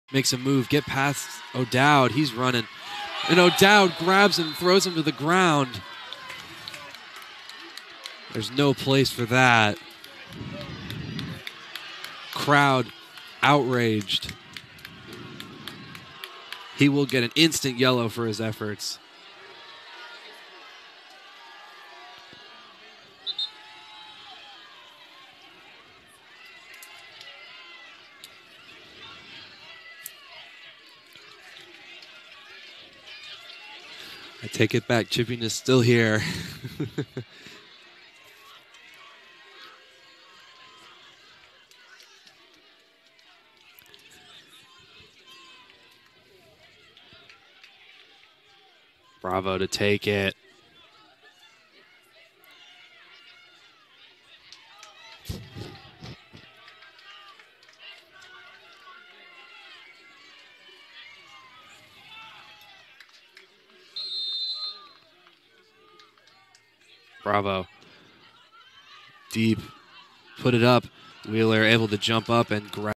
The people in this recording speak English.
makes a move, get past O'Dowd. He's running. And O'Dowd grabs him, throws him to the ground. There's no place for that. Crowd outraged. He will get an instant yellow for his efforts. I take it back. Chipping is still here. Bravo to take it. Bravo. Deep. Put it up. Wheeler able to jump up and grab.